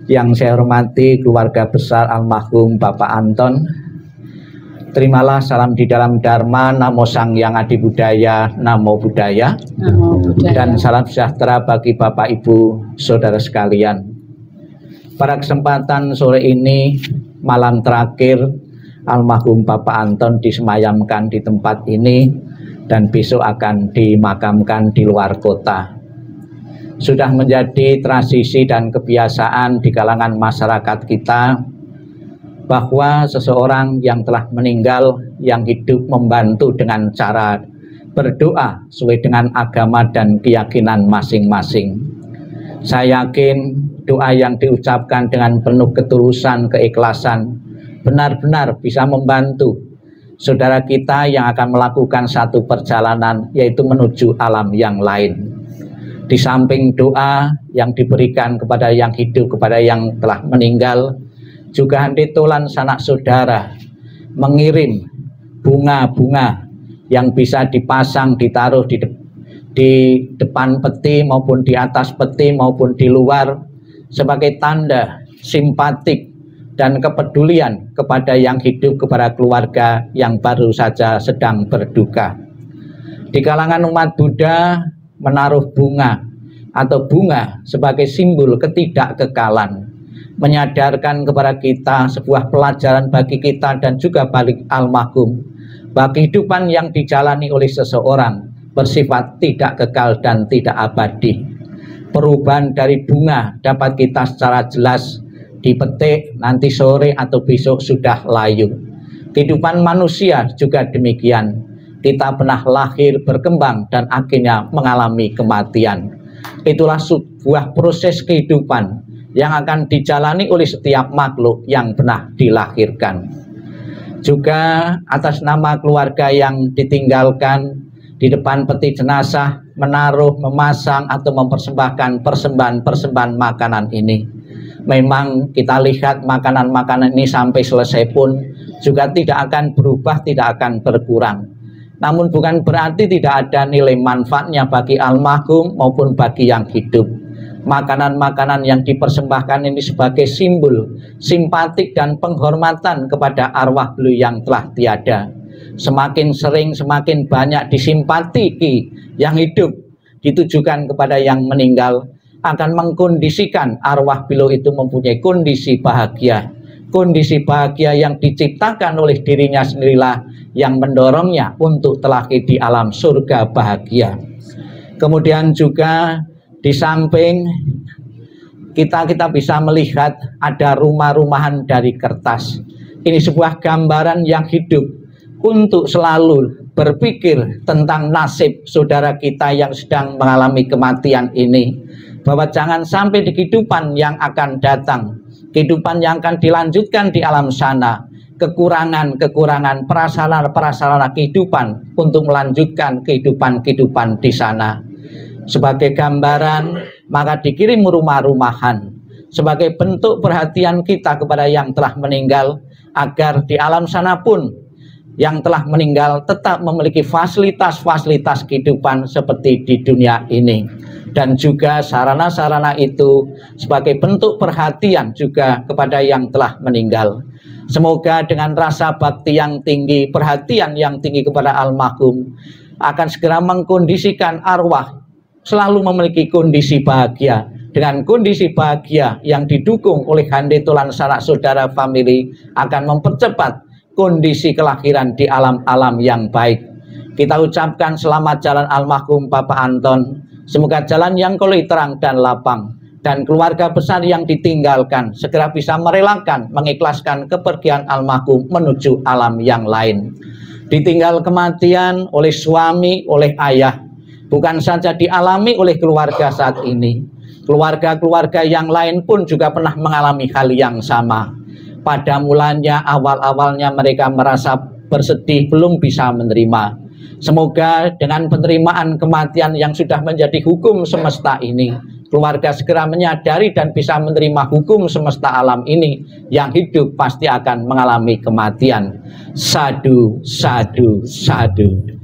Yang saya hormati keluarga besar almarhum Bapak Anton, terimalah salam di dalam Dharma, Namo Sang Hyang Adi Budaya, Namo Buddhaya, dan salam sejahtera bagi Bapak Ibu Saudara sekalian. Pada kesempatan sore ini, malam terakhir almarhum Bapak Anton disemayamkan di tempat ini dan besok akan dimakamkan di luar kota. Sudah menjadi tradisi dan kebiasaan di kalangan masyarakat kita bahwa seseorang yang telah meninggal yang hidup membantu dengan cara berdoa sesuai dengan agama dan keyakinan masing-masing. Saya yakin doa yang diucapkan dengan penuh ketulusan, keikhlasan benar-benar bisa membantu saudara kita yang akan melakukan satu perjalanan, yaitu menuju alam yang lain. Di samping doa yang diberikan kepada yang hidup, kepada yang telah meninggal, juga handetolan sanak saudara mengirim bunga-bunga yang bisa dipasang, ditaruh di depan peti maupun di atas peti maupun di luar sebagai tanda simpatik dan kepedulian kepada yang hidup, kepada keluarga yang baru saja sedang berduka. Di kalangan umat Buddha, menaruh bunga atau bunga sebagai simbol ketidakkekalan, menyadarkan kepada kita sebuah pelajaran bagi kita dan juga balik almarhum, bahwa kehidupan yang dijalani oleh seseorang bersifat tidak kekal dan tidak abadi. Perubahan dari bunga dapat kita secara jelas dipetik nanti sore atau besok sudah layu. Kehidupan manusia juga demikian. Kita pernah lahir, berkembang, dan akhirnya mengalami kematian. Itulah sebuah proses kehidupan yang akan dijalani oleh setiap makhluk yang pernah dilahirkan. Juga atas nama keluarga yang ditinggalkan, di depan peti jenazah menaruh, memasang, atau mempersembahkan persembahan-persembahan makanan ini. Memang kita lihat makanan-makanan ini sampai selesai pun juga tidak akan berubah, tidak akan berkurang. Namun bukan berarti tidak ada nilai manfaatnya bagi almarhum maupun bagi yang hidup. Makanan-makanan yang dipersembahkan ini sebagai simbol simpatik dan penghormatan kepada arwah beliau yang telah tiada. Semakin sering, semakin banyak disimpatiki yang hidup, ditujukan kepada yang meninggal, akan mengkondisikan arwah beliau itu mempunyai kondisi bahagia. Kondisi bahagia yang diciptakan oleh dirinya sendirilah yang mendorongnya untuk telahir di alam surga bahagia. Kemudian juga di samping kita bisa melihat ada rumah-rumahan dari kertas. Ini sebuah gambaran yang hidup untuk selalu berpikir tentang nasib saudara kita yang sedang mengalami kematian ini, bahwa jangan sampai di kehidupan yang akan datang, kehidupan yang akan dilanjutkan di alam sana, kekurangan-kekurangan prasarana kehidupan untuk melanjutkan kehidupan di sana. Sebagai gambaran, maka dikirim rumah-rumahan sebagai bentuk perhatian kita kepada yang telah meninggal, agar di alam sana pun yang telah meninggal tetap memiliki fasilitas-fasilitas kehidupan seperti di dunia ini. Dan juga sarana-sarana itu sebagai bentuk perhatian juga kepada yang telah meninggal. Semoga dengan rasa bakti yang tinggi, perhatian yang tinggi kepada almarhum, akan segera mengkondisikan arwah selalu memiliki kondisi bahagia. Dengan kondisi bahagia yang didukung oleh handetolan sanak saudara family, akan mempercepat kondisi kelahiran di alam-alam yang baik. Kita ucapkan selamat jalan almarhum Bapak Anton. Semoga jalan yang kolei terang dan lapang, dan keluarga besar yang ditinggalkan segera bisa merelakan, mengikhlaskan kepergian almarhum menuju alam yang lain. Ditinggal kematian oleh suami, oleh ayah, bukan saja dialami oleh keluarga saat ini. Keluarga-keluarga yang lain pun juga pernah mengalami hal yang sama. Pada mulanya, awal-awalnya mereka merasa bersedih, belum bisa menerima. Semoga dengan penerimaan kematian yang sudah menjadi hukum semesta ini, keluarga segera menyadari dan bisa menerima hukum semesta alam ini, yang hidup pasti akan mengalami kematian. Sadu, sadu, sadu.